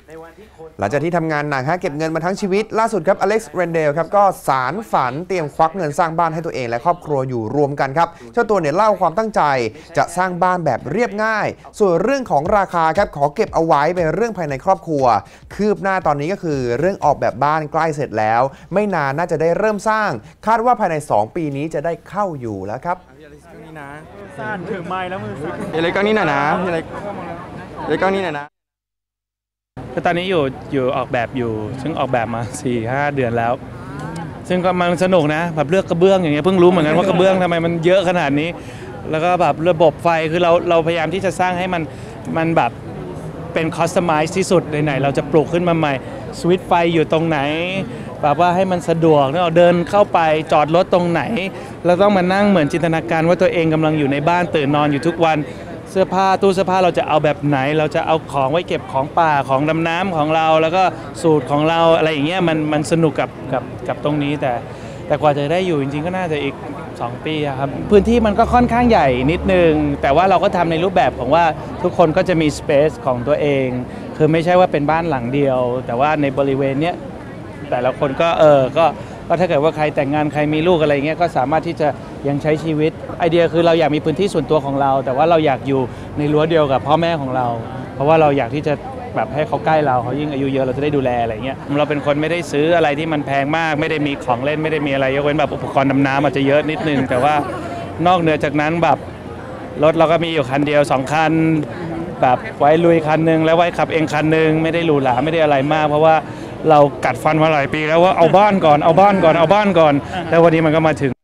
หลังจากที่ทำงานหนักเก็บเงินมาทั้งชีวิตล่าสุดครับอเล็กซ์เรนเดลครับก็สารฝันเตรียมควักเงินสร้างบ้านให้ตัวเองและครอบครัวอยู่รวมกันครับเจ้าตัวเนี่ยเล่าความตั้งใจจะสร้างบ้านแบบเรียบง่ายส่วนเรื่องของราคาครับขอเก็บเอาไว้เป็นเรื่องภายในครอบครัวคืบหน้าตอนนี้ก็คือเรื่องออกแบบบ้านใกล้เสร็จแล้วไม่นานน่าจะได้เริ่มสร้างคาดว่าภายใน2 ปีนี้จะได้เข้าอยู่แล้วครับนี่นะสั่นถือไม้แล้วมือสั่นอะไรก็นี่นะอะไรก็นี่นะคือตอนนี้อยู่ออกแบบอยู่ซึ่งออกแบบมา 4-5 เดือนแล้วซึ่งก็มันสนุกนะแบบเลือกกระเบื้องอย่างเงี้ยเพิ่งรู้เหมือนกันว่ากระเบื้องทำไมมันเยอะขนาดนี้แล้วก็แบบระบบไฟคือเราพยายามที่จะสร้างให้มันแบบเป็นคอสตอมไมซ์ที่สุดไหนเราจะปลูกขึ้นมาใหม่สวิตช์ไฟอยู่ตรงไหนแบบว่าให้มันสะดวกเราเดินเข้าไปจอดรถตรงไหนเราต้องมานั่งเหมือนจินตนาการว่าตัวเองกำลังอยู่ในบ้านตื่นนอนอยู่ทุกวันเสื้อผ้าตู้เสื้อผ้าเราจะเอาแบบไหนเราจะเอาของไว้เก็บของป่าของดำน้ำของเราแล้วก็สูตรของเราอะไรอย่างเงี้ยมันสนุกกับตรงนี้แต่กว่าจะได้อยู่จริงๆก็น่าจะอีก2 ปีครับพื้นที่มันก็ค่อนข้างใหญ่นิดนึงแต่ว่าเราก็ทำในรูปแบบของว่าทุกคนก็จะมีสเปซของตัวเองคือไม่ใช่ว่าเป็นบ้านหลังเดียวแต่ว่าในบริเวณเนี้ยแต่ละคนก็ถ้าเกิดว่าใครแต่งงานใครมีลูกอะไรเงี้ยก็สามารถที่จะยังใช้ชีวิตไอเดียคือเราอยากมีพื้นที่ส่วนตัวของเราแต่ว่าเราอยากอยู่ในรั้วเดียวกับพ่อแม่ของเราเพราะว่าเราอยากที่จะแบบให้เขาใกล้เราเขายิ่งอายุเยอะเราจะได้ดูแลอะไรเงี้ยเราเป็นคนไม่ได้ซื้ออะไรที่มันแพงมากไม่ได้มีของเล่นไม่ได้มีอะไรยกเว้นแบบอุปกรณ์ดำน้ำอาจจะเยอะนิดนึงแต่ว่านอกเหนือจากนั้นแบบรถเราก็มีอยู่คันเดียว2 คันแบบไว้ลุยคันนึงแล้วไว้ขับเองคันนึงไม่ได้หรูหราไม่ได้อะไรมากเพราะว่าเรากัดฟันมาหลายปีแล้วว่าเอาบ้านก่อนแล้ววันนี้มันก็มาถึง